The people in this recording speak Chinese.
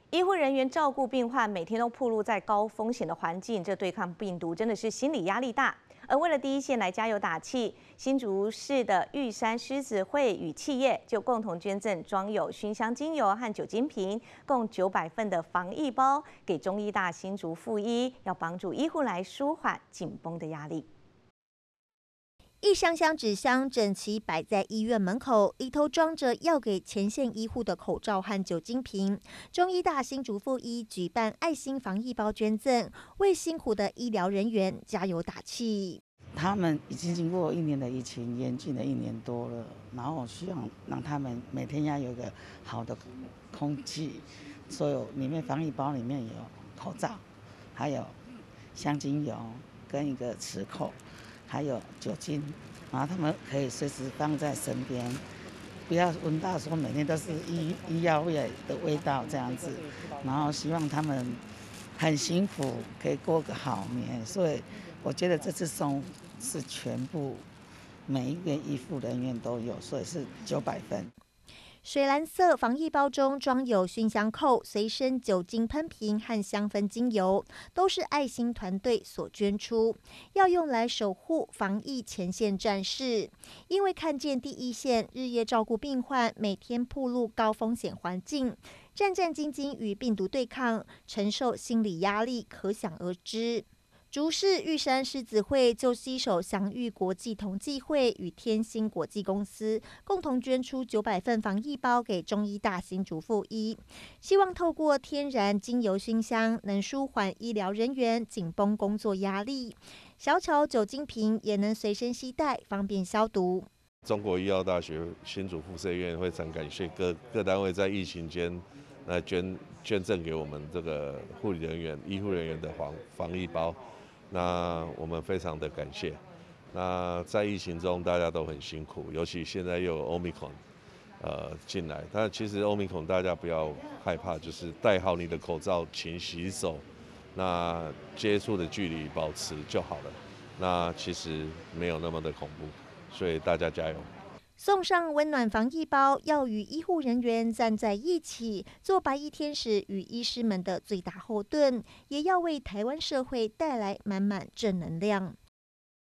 医护人员照顾病患，每天都暴露在高风险的环境，这对抗病毒真的是心理压力大。而为了第一线来加油打气，新竹市的玉山狮子会与企业就共同捐赠装有熏香精油和酒精瓶，共900份的防疫包给中医大新竹附医，要帮助医护来舒缓紧绷的压力。 一箱箱纸箱整齐摆在医院门口，里头装着要给前线医护的口罩和酒精瓶。中医大新竹附医举办爱心防疫包捐赠，为辛苦的医疗人员加油打气。 他们已经经过1年的疫情，严峻了1年多了，然后希望让他们每天要有一个好的空气，所有里面防疫包里面有口罩，还有香精油跟一个磁扣。还有酒精，然后他们可以随时放在身边，不要闻到说每天都是医药味的味道这样子。然后希望他们很辛苦，可以过个好年。所以我觉得这次送是全部每一个医护人员都有，所以是900份。 水蓝色防疫包中装有熏香扣、随身酒精喷瓶和香氛精油，都是爱心团队所捐出，要用来守护防疫前线战士。因为看见第一线日夜照顾病患，每天暴露高风险环境，战战兢兢与病毒对抗，承受心理压力可想而知。竹市玉山狮子会就携手祥玉国际同济会与天星国际公司共同捐出900份防疫包给中医大新竹附医，希望透过天然精油熏香，能舒缓医疗人员紧绷工作压力。小巧酒精瓶也能随身携带，方便消毒。 中国医药大学新竹附设医院非常感谢各单位在疫情间来捐赠给我们这个护理人员、医护人员的防疫包。那我们非常的感谢。那在疫情中大家都很辛苦，尤其现在又有 Omicron 进来。但其实 Omicron 大家不要害怕，就是戴好你的口罩，勤洗手，那接触的距离保持就好了。那其实没有那么的恐怖，所以大家加油。 送上温暖防疫包，要与医护人员站在一起，做白衣天使与医师们的最大后盾，也要为台湾社会带来满满正能量。